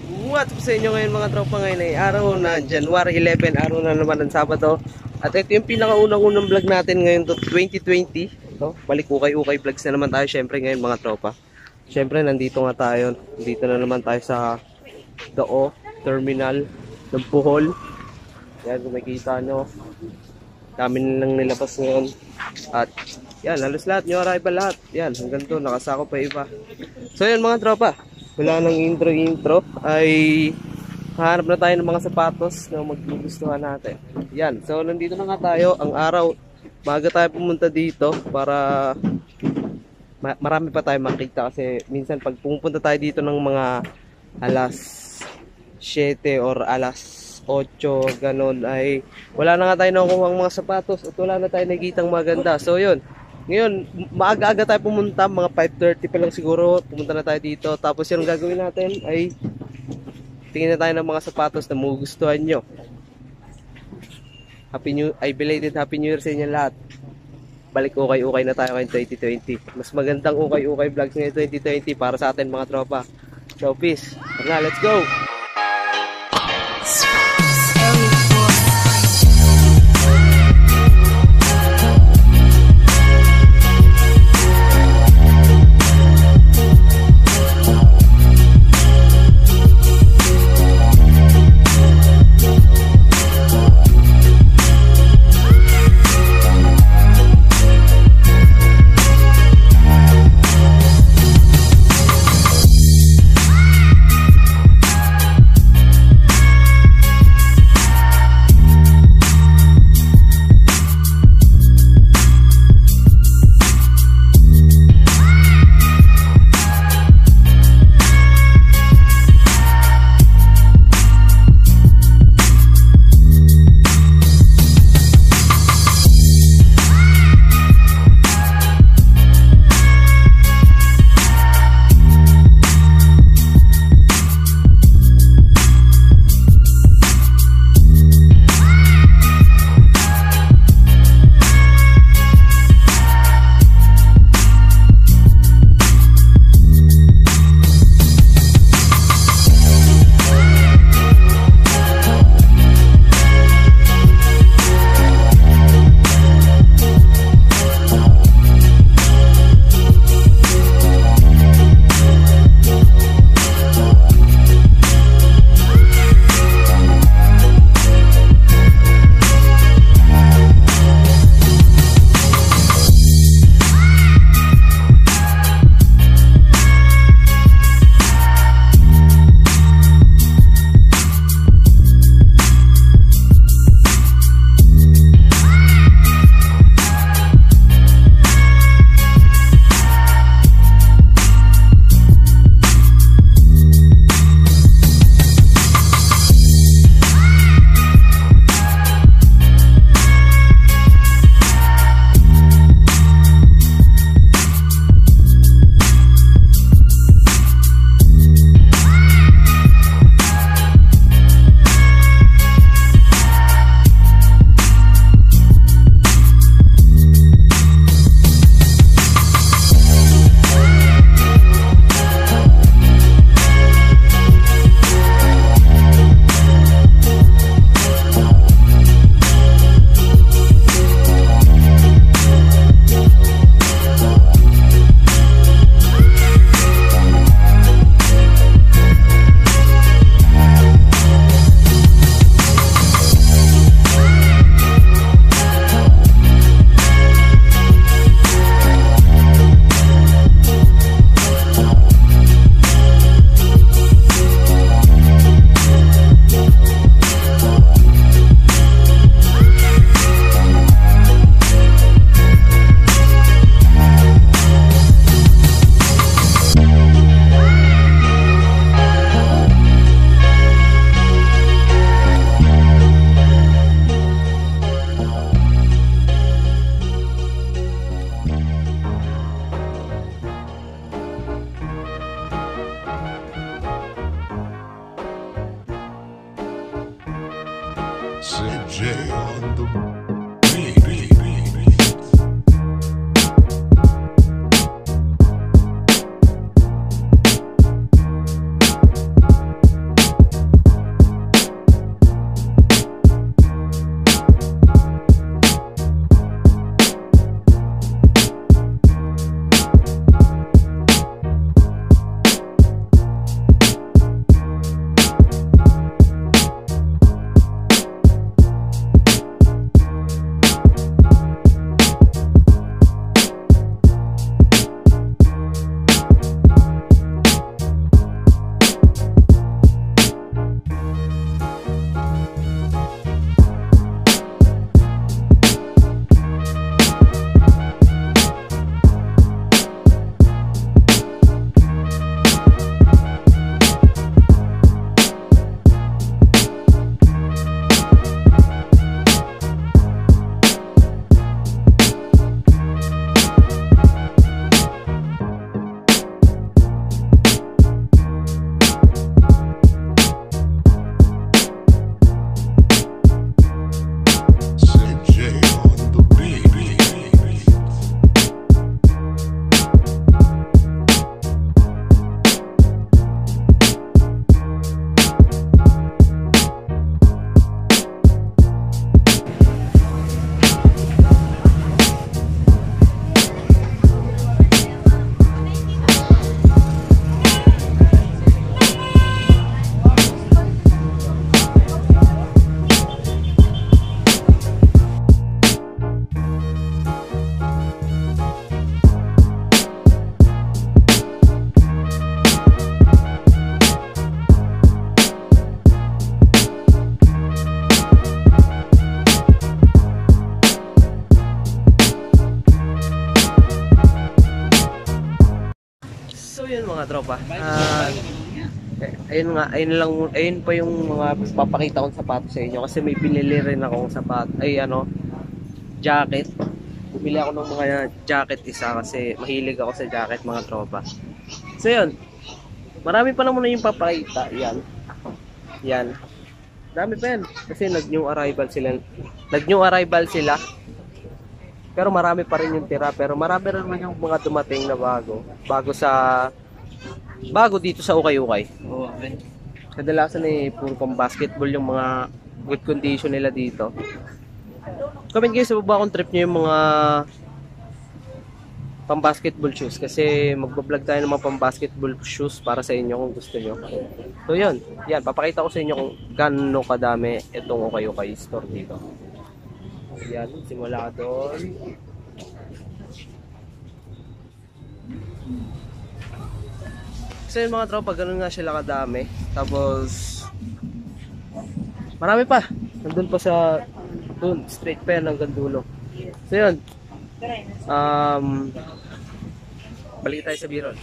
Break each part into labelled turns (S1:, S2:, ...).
S1: What's up sa inyo ngayon mga tropa? Ngayon ay araw na January 11, araw na naman ng Sabado. At ito yung pinakaunang-unang vlog natin ngayon to 2020. Ito, balik ukay-ukay vlogs na naman tayo syempre ngayon mga tropa. Syempre nandito nga tayo. Dito na naman tayo sa Dao Terminal ng Bohol. Yan kung makikita nyo. Dami nilang nilabas ngayon. At yan, halos lahat, new arrival lahat. Yan, hanggang doon, nakasako pa iba. So yan mga tropa, wala nang intro ay hahanap na tayo ng mga sapatos na maggugustuhan natin. Yan, so nandito na nga tayo. Ang araw, maaga tayo pumunta dito para marami pa tayo makita. Kasi minsan pag pumunta tayo dito ng mga alas 7 or alas 8, ganun, ay wala na nga tayo nakukuha ang mga sapatos at wala na tayo nakikitang maganda. So yun, ngayon maaga-aga tayo pumunta, mga 5:30 pa lang siguro pumunta na tayo dito. Tapos yung gagawin natin ay tingin na tayo ng mga sapatos na magugustuhan nyo. Belated Happy New Year sa inyo lahat. Balik ukay-ukay na tayo ngayong 2020. Mas magandang ukay-ukay vlogs ngayon 2020 para sa atin mga tropa. So peace, let's go.
S2: CJ on the
S1: tropa. Ayun nga, ayun pa yung mga papakita kong sapatos sa inyo kasi may binili rin akong jacket. Bumili ako ng mga jacket isa kasi mahilig ako sa jacket mga tropa. So yun, marami pa naman na yung papakita. Yan. Dami pa yan kasi nag-new arrival sila. Pero marami pa rin yung tira, pero marami rin naman yung mga dumating na bago dito sa Ukay-Ukay. Kadalasan puro pang basketball yung mga good condition nila dito. Comment guys sa baba kung trip nyo yung mga pang basketball shoes kasi magbablog tayo ng mga pang basketball shoes para sa inyo kung gusto nyo. So yan, papakita ko sa inyo kung gaano kadami itong Ukay-Ukay store dito. Yan, simula doon. So yun mga tropa, ganun nga sila kadami. Tapos marami pa. Nandun pa doon, straight pa yan hanggang dulo. So yun. Balik tayo sa Biron.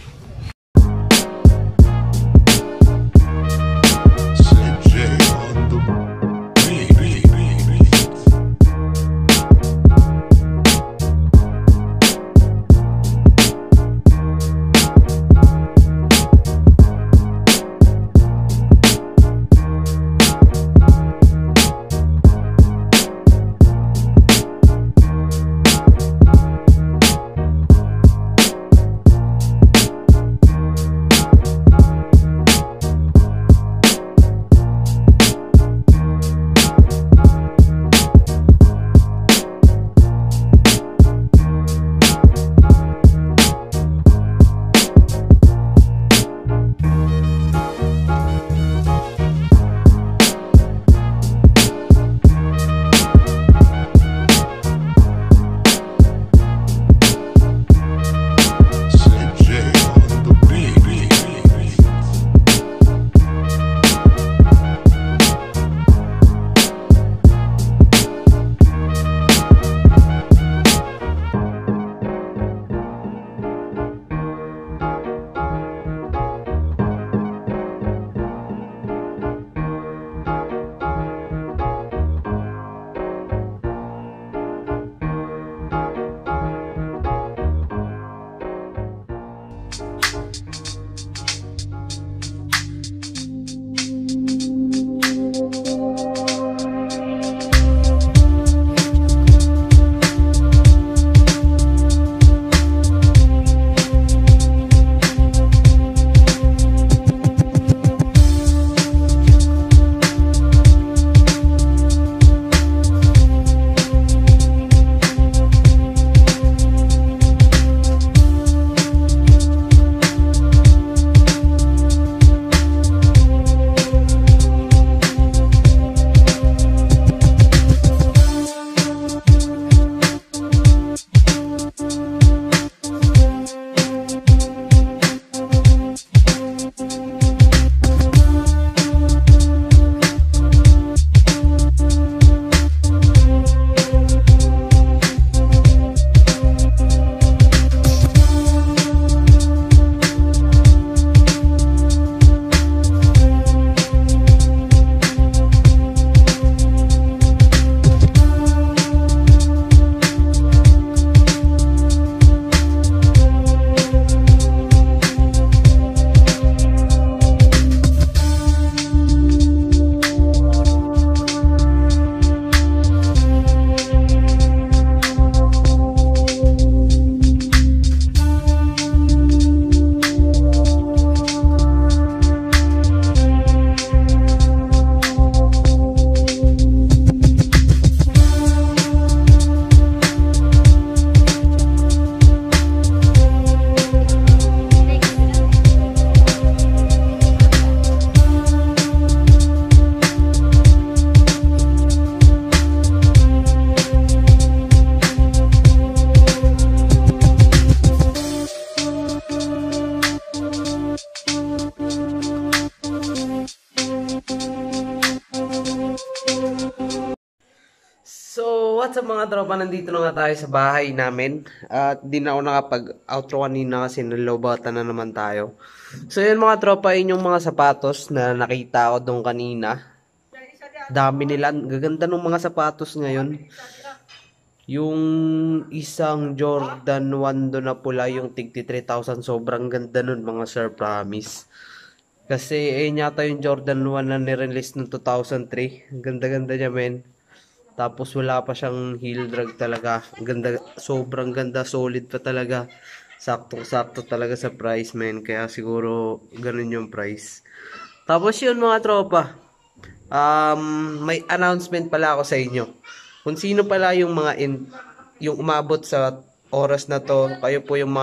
S1: what's up mga tropa? Nandito na nga tayo sa bahay namin. At di na ako nakapag-outro kanina kasi nalobatan na naman tayo. So yun mga tropa, yun yung mga sapatos na nakita ko doon kanina. Dami nila. Gaganda ng mga sapatos ngayon. Yung isang Jordan 1 doon na pula, yung tigti 3,000. Sobrang ganda nun mga sir, promise. Kasi yata yung Jordan 1 na nirelease noong 2003. Ang ganda-ganda niya men. Tapos wala pa siyang heel drag talaga. Ganda, sobrang ganda, solid pa talaga. Saktong-sakto talaga sa price, men. Kaya siguro ganun yung price. Tapos yun mga tropa. May announcement pala ako sa inyo. Kung sino pala yung mga yung umabot sa oras na to, kayo po yung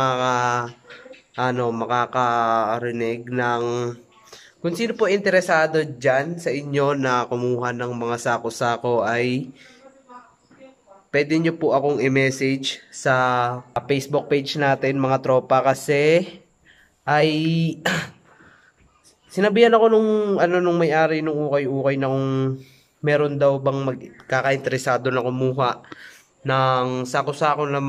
S1: makakarinig ng kung sino po interesado dyan sa inyo na kumuha ng mga sako-sako ay pwede nyo po akong i-message sa Facebook page natin mga tropa kasi ay sinabihan ako nung may-ari nung ukay-ukay na kung meron daw bang magkakainteresado na kumuha ng sako-sako ng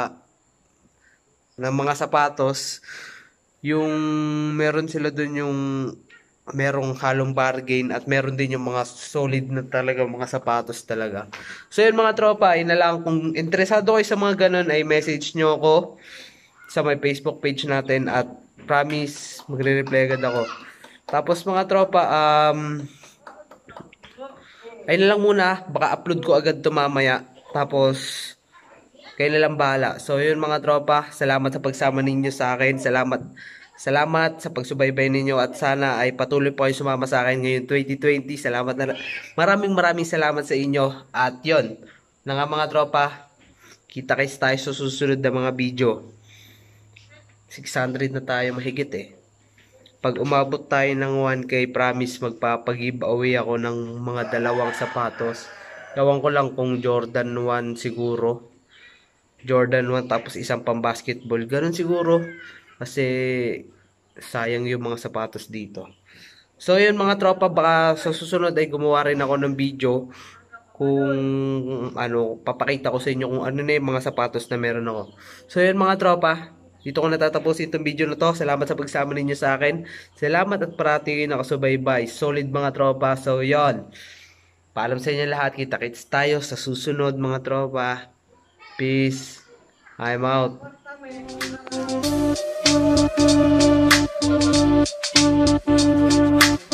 S1: mga sapatos. Yung meron sila doon yung merong halong bargain at meron din yung mga solid na talaga mga sapatos talaga. So yun mga tropa, yun na lang. Kung interesado kayo sa mga ganun ay message nyo ako sa my Facebook page natin at promise magre-reply agad ako. Tapos mga tropa, ayun na lang muna, baka upload ko agad to mamaya. Tapos kayo na lang bahala. So yun mga tropa, salamat sa pagsama ninyo sa akin. Salamat sa pagsubaybay ninyo at sana ay patuloy po kayo sumama sa akin ngayon 2020. Maraming salamat sa inyo. At yun, na nga mga tropa, kita kayo tayo sa susunod na mga video. 600 na tayo mahigit eh. Pag umabot tayo ng 1K, promise magpapag-giveaway ako ng mga dalawang sapatos. Ewan ko lang kung Jordan 1 siguro. Jordan 1 tapos isang pang basketball. Ganun siguro. Kasi sayang yung mga sapatos dito. So yun mga tropa, baka sa susunod ay gumawa rin ako ng video kung papakita ko sa inyo kung ano na yung mga sapatos na meron ako. So yun mga tropa, dito ko natatapos itong video na to. Salamat sa pagsama ninyo sa akin. Salamat at parati kayo nakasubaybay. Solid mga tropa. So yun, paalam sa inyo lahat. Kita-kits tayo sa susunod mga tropa. Peace. I'm out. Thank you.